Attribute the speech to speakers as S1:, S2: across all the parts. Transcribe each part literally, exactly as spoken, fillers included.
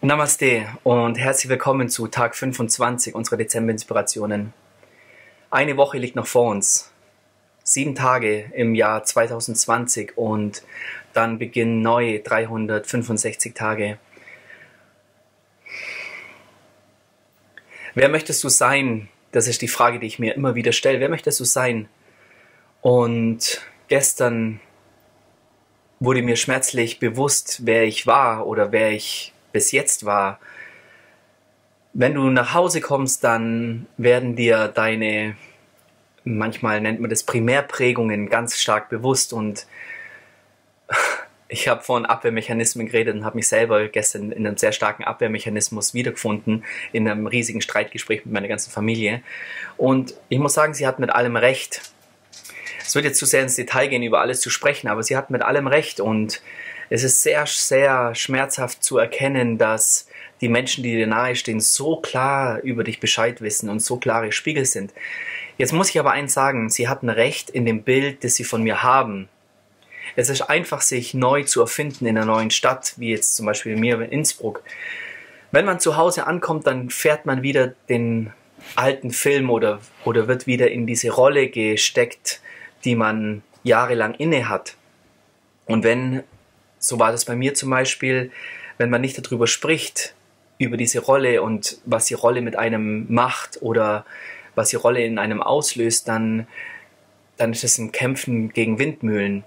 S1: Namaste und herzlich willkommen zu Tag fünfundzwanzig unserer Dezember-Inspirationen. Eine Woche liegt noch vor uns. Sieben Tage im Jahr zweitausendzwanzig und dann beginnen neue dreihundertfünfundsechzig Tage. Wer möchtest du sein? Das ist die Frage, die ich mir immer wieder stelle. Wer möchtest du sein? Und gestern wurde mir schmerzlich bewusst, wer ich war oder wer ich bis jetzt war. Wenn du nach Hause kommst, dann werden dir deine, manchmal nennt man das Primärprägungen, ganz stark bewusst. Und ich habe von Abwehrmechanismen geredet und habe mich selber gestern in einem sehr starken Abwehrmechanismus wiedergefunden, in einem riesigen Streitgespräch mit meiner ganzen Familie. Und ich muss sagen, sie hat mit allem recht. Es wird jetzt zu sehr ins Detail gehen, über alles zu sprechen, aber sie hat mit allem recht. Und es ist sehr, sehr schmerzhaft zu erkennen, dass die Menschen, die dir nahestehen, so klar über dich Bescheid wissen und so klare Spiegel sind. Jetzt muss ich aber eins sagen, sie hatten recht in dem Bild, das sie von mir haben. Es ist einfach, sich neu zu erfinden in einer neuen Stadt, wie jetzt zum Beispiel mir in Innsbruck. Wenn man zu Hause ankommt, dann fährt man wieder den alten Film oder, oder wird wieder in diese Rolle gesteckt, die man jahrelang inne hat. Und wenn, so war das bei mir zum Beispiel, wenn man nicht darüber spricht, über diese Rolle und was die Rolle mit einem macht oder was die Rolle in einem auslöst, dann, dann ist es ein Kämpfen gegen Windmühlen.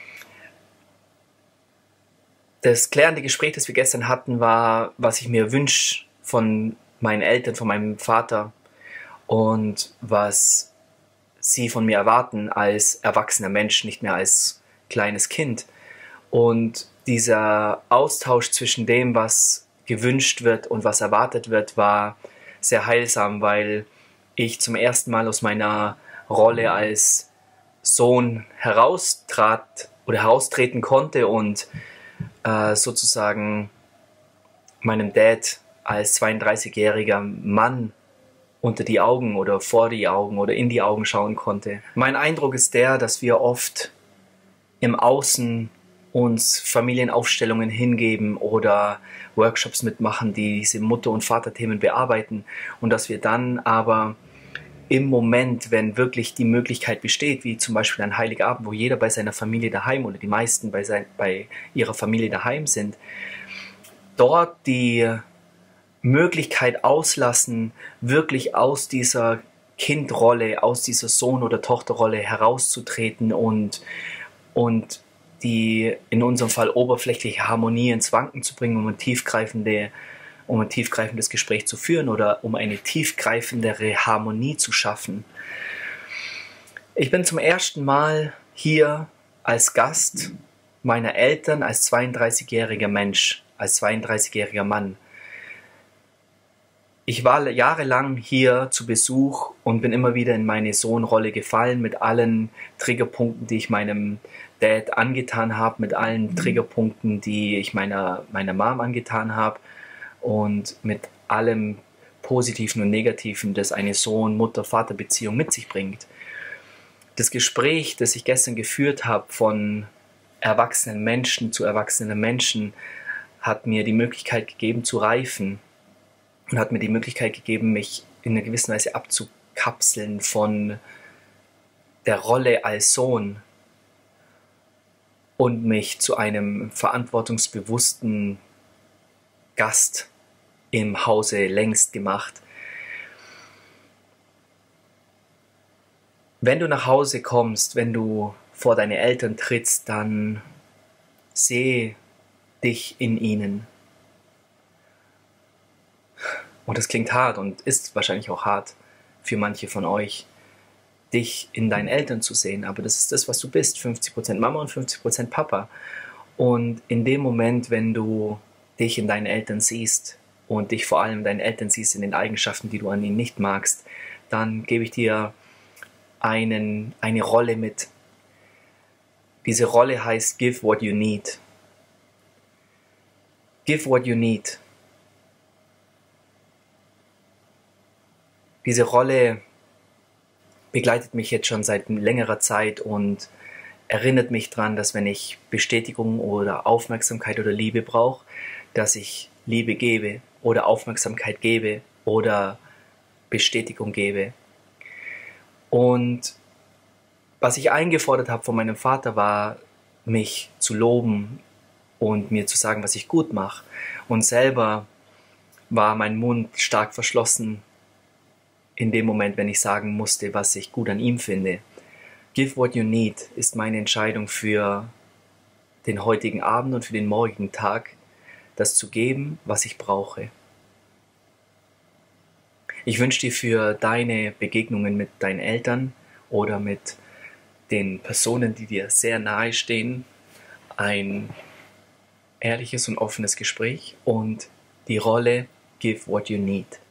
S1: Das klärende Gespräch, das wir gestern hatten, war, was ich mir wünsche von meinen Eltern, von meinem Vater und was sie von mir erwarten als erwachsener Mensch, nicht mehr als kleines Kind. Und dieser Austausch zwischen dem, was gewünscht wird und was erwartet wird, war sehr heilsam, weil ich zum ersten Mal aus meiner Rolle als Sohn heraustrat oder heraustreten konnte und äh, sozusagen meinem Dad als zweiunddreißigjähriger Mann unter die Augen oder vor die Augen oder in die Augen schauen konnte. Mein Eindruck ist der, dass wir oft im Außen uns Familienaufstellungen hingeben oder Workshops mitmachen, die diese Mutter- und Vaterthemen bearbeiten und dass wir dann aber im Moment, wenn wirklich die Möglichkeit besteht, wie zum Beispiel ein Heiligabend, wo jeder bei seiner Familie daheim oder die meisten bei, sein, bei ihrer Familie daheim sind, dort die Möglichkeit auslassen, wirklich aus dieser Kindrolle, aus dieser Sohn- oder Tochterrolle herauszutreten und, und die in unserem Fall oberflächliche Harmonie ins Wanken zu bringen, um ein, tiefgreifende, um ein tiefgreifendes Gespräch zu führen oder um eine tiefgreifendere Harmonie zu schaffen. Ich bin zum ersten Mal hier als Gast meiner Eltern, als zweiunddreißigjähriger Mensch, als zweiunddreißigjähriger Mann. Ich war jahrelang hier zu Besuch und bin immer wieder in meine Sohnrolle gefallen mit allen Triggerpunkten, die ich meinem Dad angetan habe, mit allen Triggerpunkten, die ich meiner, meiner Mom angetan habe und mit allem Positiven und Negativen, das eine Sohn-Mutter-Vater-Beziehung mit sich bringt. Das Gespräch, das ich gestern geführt habe von erwachsenen Menschen zu erwachsenen Menschen, hat mir die Möglichkeit gegeben zu reifen. Und hat mir die Möglichkeit gegeben, mich in einer gewissen Weise abzukapseln von der Rolle als Sohn und mich zu einem verantwortungsbewussten Gast im Hause längst gemacht. Wenn du nach Hause kommst, wenn du vor deine Eltern trittst, dann seh dich in ihnen. Und das klingt hart und ist wahrscheinlich auch hart für manche von euch, dich in deinen Eltern zu sehen. Aber das ist das, was du bist. fünfzig Prozent Mama und fünfzig Prozent Papa. Und in dem Moment, wenn du dich in deinen Eltern siehst und dich vor allem in deinen Eltern siehst in den Eigenschaften, die du an ihnen nicht magst, dann gebe ich dir einen, eine Rolle mit. Diese Rolle heißt Give what you need. Give what you need. Diese Rolle begleitet mich jetzt schon seit längerer Zeit und erinnert mich daran, dass wenn ich Bestätigung oder Aufmerksamkeit oder Liebe brauche, dass ich Liebe gebe oder Aufmerksamkeit gebe oder Bestätigung gebe. Und was ich eingefordert habe von meinem Vater war, mich zu loben und mir zu sagen, was ich gut mache. Und selber war mein Mund stark verschlossen in dem Moment, wenn ich sagen musste, was ich gut an ihm finde. Give what you need ist meine Entscheidung für den heutigen Abend und für den morgigen Tag, das zu geben, was ich brauche. Ich wünsche dir für deine Begegnungen mit deinen Eltern oder mit den Personen, die dir sehr nahe stehen, ein ehrliches und offenes Gespräch und die Rolle Give what you need.